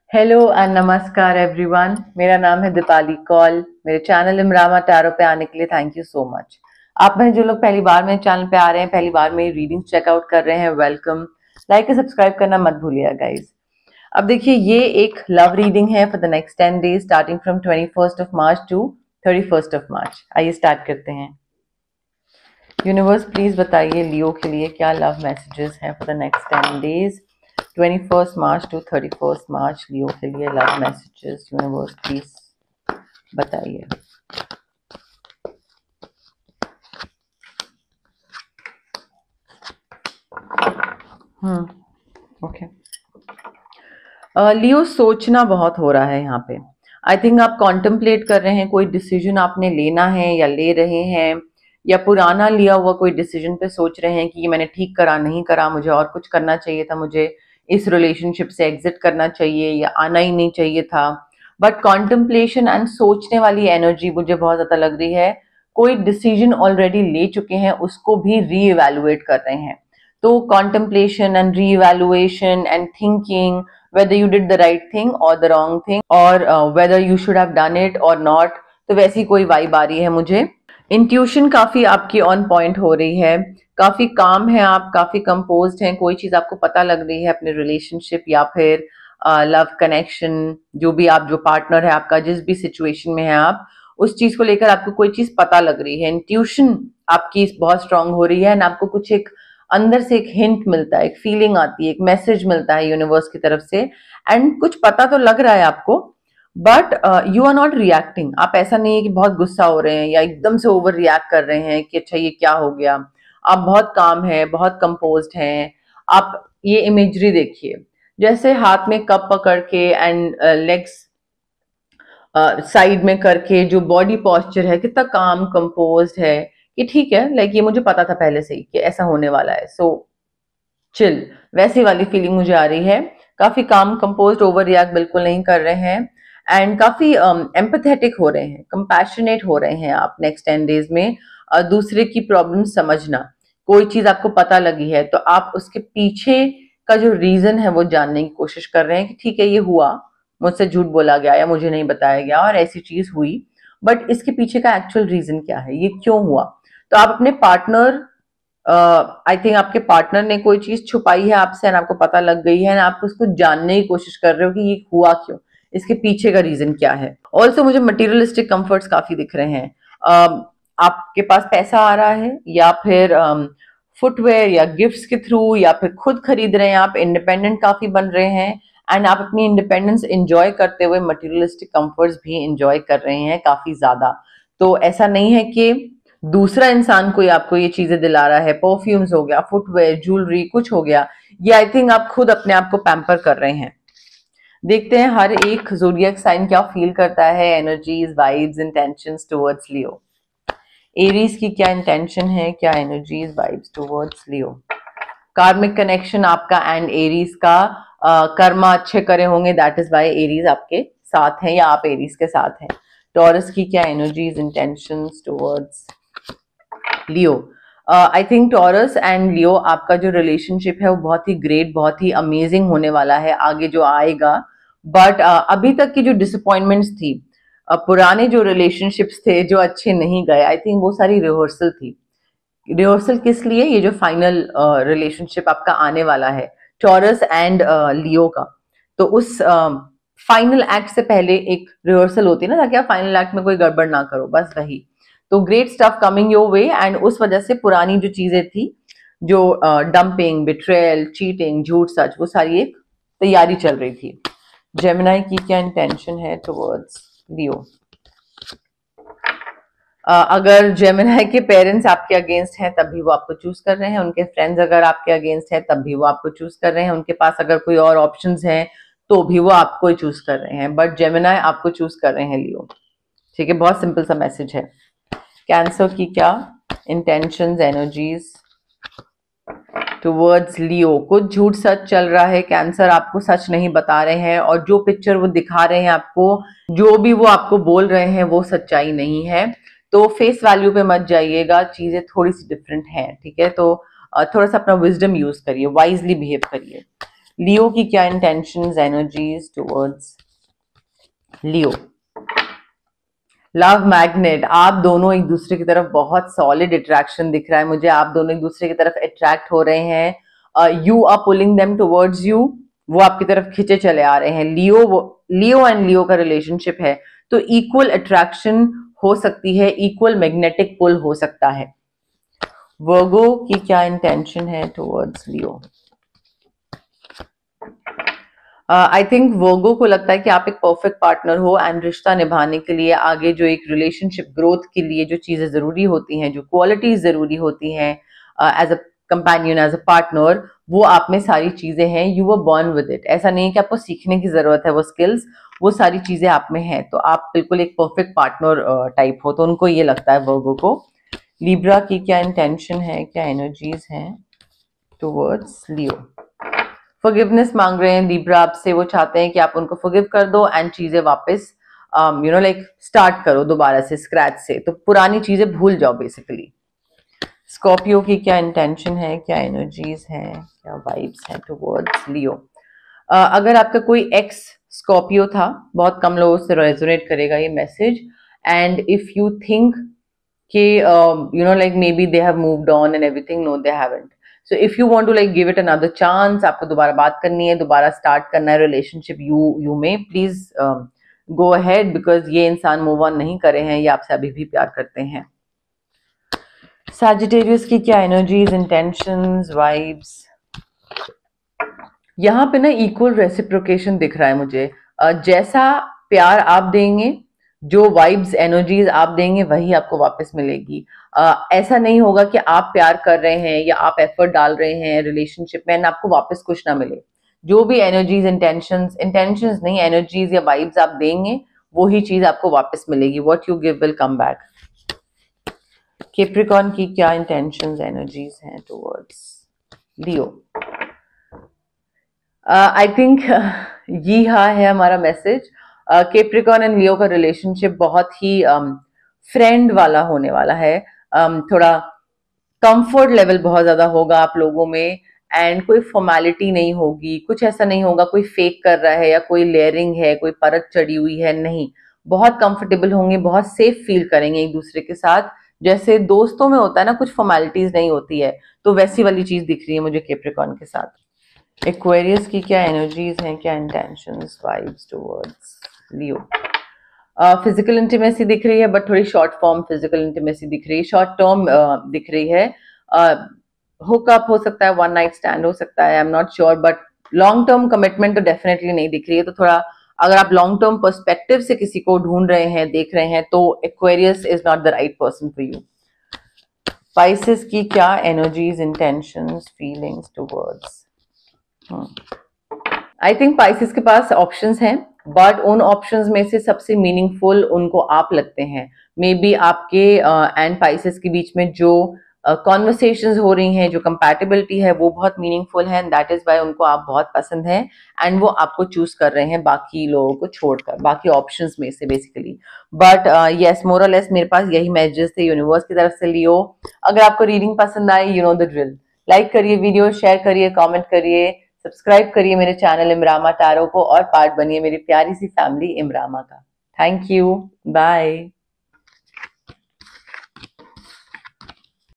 Hello and नमस्कार everyone. मेरा नाम है दीपाली कौल। मेरे चैनल इमरामा टैरो पे आने के लिए थैंक यू सो मच। आप में जो लोग पहली बार मेरे चैनल पे आ रहे हैं, पहली बार मेरी रीडिंग्स चेकआउट कर रहे हैं, वेलकम। लाइक और सब्सक्राइब करना मत भूलिएगा गाइज। अब देखिए, ये एक लव रीडिंग है for the next 10 days starting from 21st of March to 31st of March. आइए स्टार्ट करते हैं। यूनिवर्स प्लीज बताइए लियो के लिए क्या लव मैसेजेस हैं for the next 10 days 21st March to 31st March. Leo के लिए लव मैसेजेस यूनिवर्स प्लीज बताइए। ओके। लियो सोचना बहुत हो रहा है यहाँ पे। आई थिंक आप कॉन्टेम्पलेट कर रहे हैं, कोई डिसीजन आपने लेना है या ले रहे हैं, या पुराना लिया हुआ कोई डिसीजन पे सोच रहे हैं कि ये मैंने ठीक करा नहीं करा, मुझे और कुछ करना चाहिए था, मुझे इस रिलेशनशिप से एग्जिट करना चाहिए या आना ही नहीं चाहिए था। बट कॉन्टेम्पलेशन एंड सोचने वाली एनर्जी मुझे बहुत ज्यादा लग रही है। कोई डिसीजन ऑलरेडी ले चुके हैं, उसको भी रीइवैल्यूएट कर रहे हैं। तो contemplation and reevaluation and thinking whether you did the right thing or the wrong thing or whether you should have done it or not, तो वैसी कोई वाइब आ रही है मुझे। इंट्यूशन काफी आपकी ऑन पॉइंट हो रही है, काफी काम है आप, काफी कंपोज्ड हैं, कोई चीज आपको पता लग रही है अपने रिलेशनशिप या फिर लव कनेक्शन, जो भी आप, जो पार्टनर है आपका, जिस भी सिचुएशन में है आप, उस चीज को लेकर आपको कोई चीज पता लग रही है। इंट्यूशन आपकी बहुत स्ट्रांग हो रही है एंड आपको कुछ एक अंदर से एक हिंट मिलता है, एक फीलिंग आती है, एक मैसेज मिलता है यूनिवर्स की तरफ से, एंड कुछ पता तो लग रहा है आपको, but you are not reacting. आप ऐसा नहीं है कि बहुत गुस्सा हो रहे हैं या एकदम से ओवर रिएक्ट कर रहे हैं कि अच्छा ये क्या हो गया। आप बहुत काम है, बहुत कंपोज्ड हैं। आप ये इमेजरी देखिए, जैसे हाथ में कप पकड़ के एंड लेग्स साइड में करके जो बॉडी पॉस्चर है, कितना काम कंपोज्ड है कि ठीक है, लाइक ये मुझे पता था पहले से ही कि ऐसा होने वाला है, सो चिल, वैसी वाली फीलिंग मुझे आ रही है। काफी काम कंपोज्ड, ओवर रिएक्ट बिल्कुल नहीं कर रहे हैं एंड काफी एम्पैथेटिक हो रहे हैं, कंपैशनेट हो रहे हैं आप नेक्स्ट 10 डेज में। दूसरे की प्रॉब्लम समझना, कोई चीज आपको पता लगी है तो आप उसके पीछे का जो रीजन है वो जानने की कोशिश कर रहे हैं कि ठीक है ये हुआ, मुझसे झूठ बोला गया या मुझे नहीं बताया गया और ऐसी चीज हुई, बट इसके पीछे का एक्चुअल रीजन क्या है, ये क्यों हुआ। तो आप अपने पार्टनर, आई थिंक आपके पार्टनर ने कोई चीज छुपाई है आपसे एंड आपको पता लग गई है, आप उसको जानने की कोशिश कर रहे हो कि ये हुआ क्यों, इसके पीछे का रीजन क्या है। ऑल्सो मुझे मटीरियलिस्टिक कंफर्ट्स काफी दिख रहे हैं। आपके पास पैसा आ रहा है या फिर फुटवेयर या गिफ्ट्स के थ्रू या फिर खुद खरीद रहे हैं, आप इंडिपेंडेंट काफी बन रहे हैं एंड आप अपनी इंडिपेंडेंस एंजॉय करते हुए मटीरियलिस्टिक कंफर्ट्स भी एंजॉय कर रहे हैं काफी ज्यादा। तो ऐसा नहीं है कि दूसरा इंसान कोई आपको ये चीजें दिला रहा है, परफ्यूम्स हो गया, फुटवेयर, ज्वेलरी, कुछ हो गया, ये आई थिंक आप खुद अपने आप को पैम्पर कर रहे हैं। देखते हैं हर एक ज़ोडिएक साइन क्या फील करता है, energies, vibes, intentions towards Leo. Aries की क्या इंटेंशन है, क्या एनर्जीज, वाइब्स टुवर्ड्स लियो। कार्मिक कनेक्शन आपका एंड एरीज का, कर्मा अच्छे करे होंगे, दैट इज वाई एरीज आपके साथ हैं या आप एरीज के साथ हैं। टॉरस की क्या energies, intentions towards Leo. I think Taurus and Leo आपका जो रिलेशनशिप है वो बहुत ही ग्रेट, बहुत ही अमेजिंग होने वाला है आगे जो आएगा। बट अभी तक की जो डिसअपॉइंटमेंट्स थी, पुराने जो रिलेशनशिप्स थे जो अच्छे नहीं गए, आई थिंक वो सारी रिहर्सल थी। रिहर्सल किस लिए, ये जो फाइनल रिलेशनशिप आपका आने वाला है टॉरस एंड लियो का, तो उस फाइनल एक्ट से पहले एक रिहर्सल होती है ना, ताकि आप फाइनल एक्ट में कोई गड़बड़ ना करो, बस वही। तो great stuff coming your way and उस वजह से पुरानी जो चीजें थी, जो डंपिंग, बिट्रेयल, चीटिंग, झूठ सच, वो सारी एक तैयारी चल रही थी। जेमिनाई की क्या इंटेंशन है टुवर्ड्स लियो। अगर जेमिनाई के पेरेंट्स आपके अगेंस्ट हैं तब भी वो आपको चूज कर रहे हैं, उनके फ्रेंड्स अगर आपके अगेंस्ट हैं तब भी वो आपको चूज कर रहे हैं, उनके पास अगर कोई और ऑप्शंस हैं तो भी वो आपको ही चूज कर रहे हैं, बट जेमिनाई आपको चूज कर रहे हैं लियो। ठीक है, बहुत सिंपल सा मैसेज है। कैंसर की क्या इंटेंशंस, एनर्जीज टुवर्ड्स लियो। कुछ झूठ सच चल रहा है, कैंसर आपको सच नहीं बता रहे हैं और जो पिक्चर वो दिखा रहे हैं आपको, जो भी वो आपको बोल रहे हैं वो सच्चाई नहीं है। तो फेस वैल्यू पे मत जाइएगा, चीजें थोड़ी सी डिफरेंट हैं, ठीक है। तो थोड़ा सा अपना विजडम यूज करिए, वाइजली बिहेव करिए। लियो की क्या intentions, energies towards Leo. Love magnet, आप दोनों एक दूसरे की तरफ बहुत सॉलिड अट्रैक्शन दिख रहा है मुझे, आप दोनों एक दूसरे की तरफ अट्रैक्ट हो रहे हैं। You are pulling them towards you, वो आपकी तरफ खींचे चले आ रहे हैं। लियो एंड लियो का रिलेशनशिप है, तो इक्वल अट्रैक्शन हो सकती है, इक्वल मैग्नेटिक पुल हो सकता है। वर्गो की क्या इंटेंशन है टुवर्ड्स लियो। आई थिंक वर्गो को लगता है कि आप एक परफेक्ट पार्टनर हो एंड रिश्ता निभाने के लिए, आगे जो एक रिलेशनशिप ग्रोथ के लिए जो चीजें जरूरी होती हैं, जो क्वालिटीज जरूरी होती हैं as a companion, as a partner, वो आप में सारी चीजें हैं। You are born with it, ऐसा नहीं है कि आपको सीखने की जरूरत है वो स्किल्स, वो सारी चीजें आप में हैं, तो आप बिल्कुल एक परफेक्ट पार्टनर टाइप हो, तो उनको ये लगता है वर्गो को। लिब्रा की क्या इंटेंशन है, क्या एनर्जीज हैं टुवर्ड्स लियो। फॉरगिवनेस मांग रहे हैं लिब्रा आपसे, वो चाहते हैं कि आप उनको फॉरगिव कर दो एंड चीजें वापस लाइक स्टार्ट करो दोबारा से, स्क्रैच से, तो पुरानी चीजें भूल जाओ बेसिकली। स्कॉर्पियो की क्या इंटेंशन है, क्या एनर्जीज हैं, क्या वाइब्स हैं टुवर्ड्स लियो। अगर आपका कोई एक्स स्कॉर्पियो था, बहुत कम लोगों से रेजोनेट करेगा ये message, and if you think कि like maybe they have moved on and everything, no they haven't. So if you want to like give it another chance, आपको दोबारा बात करनी है, दोबारा स्टार्ट करना है relationship, you may please go ahead, because ये इंसान मूव ऑन नहीं करे हैं, ये आपसे अभी भी प्यार करते हैं। सैजिटेरियस की क्या एनर्जीज, इंटेंशंस, वाइब्स। यहाँ पे ना इक्वल रेसिप्रोकेशन दिख रहा है मुझे। जैसा प्यार आप देंगे, जो वाइब्स एनर्जीज आप देंगे, वही आपको वापस मिलेगी। ऐसा नहीं होगा कि आप प्यार कर रहे हैं या आप एफर्ट डाल रहे हैं रिलेशनशिप में, आपको वापस कुछ ना मिले। जो भी एनर्जीज, इंटेंशंस नहीं, एनर्जीज या वाइब्स आप देंगे, वही चीज आपको वापस मिलेगी। What you give will come back. Capricorn की क्या इंटेंशंस, एनर्जीज हैं टुवर्ड्स लियो। आई थिंक ये है हमारा मैसेज। कैप्रिकॉर्न एंड लियो का रिलेशनशिप बहुत ही फ्रेंड वाला होने वाला है। थोड़ा कंफर्ट लेवल बहुत ज्यादा होगा आप लोगों में, एंड कोई फॉर्मेलिटी नहीं होगी, कुछ ऐसा नहीं होगा कोई फेक कर रहा है या कोई लेयरिंग है, कोई परत चढ़ी हुई है, नहीं। बहुत कंफर्टेबल होंगे, बहुत सेफ फील करेंगे एक दूसरे के साथ। जैसे दोस्तों में होता है ना, कुछ फॉर्मेलिटीज नहीं होती है, तो वैसी वाली चीज दिख रही है मुझे कैप्रिकॉर्न के साथ। एक्वेरियस की क्या एनर्जीज हैं, क्या intentions, vibes towards Leo. Physical intimacy दिख रही है, बट थोड़ी शॉर्ट फॉर्म फिजिकल इंटीमेसी दिख रही है, शॉर्ट टर्म दिख रही है। हुकअप हो सकता है, वन नाइट स्टैंड हो सकता है, I am not sure, but long term commitment तो डेफिनेटली नहीं दिख रही है। तो थोड़ा अगर आप लॉन्ग टर्म पर्सपेक्टिव से किसी को ढूंढ रहे हैं, देख रहे हैं, तो Aquarius is not the right person for you. Pisces की क्या energies, intentions, feelings towards. I think Pisces के पास ऑप्शंस हैं, बट उन ऑप्शंस में से सबसे मीनिंगफुल उनको आप लगते हैं। मे बी आपके एंड पाइसेस के बीच में जो कॉन्वर्सेशंस हो रही हैं, जो कंपैटिबिलिटी है, वो बहुत मीनिंगफुल है, एंड दैट इज वाई उनको आप बहुत पसंद हैं, एंड वो आपको चूज कर रहे हैं बाकी लोगों को छोड़कर, बाकी ऑप्शंस में से बेसिकली। बट यस, मोर और लेस मेरे पास यही मैसेजेस थे यूनिवर्स की तरफ से लियो। अगर आपको रीडिंग पसंद आए, you know the drill, like करिए वीडियो, शेयर करिए, कॉमेंट करिए, सब्सक्राइब करिए मेरे चैनल इमरामा टैरो को, और पार्ट बनिए मेरी प्यारी सी फैमिली इमरामा का। Thank you, bye.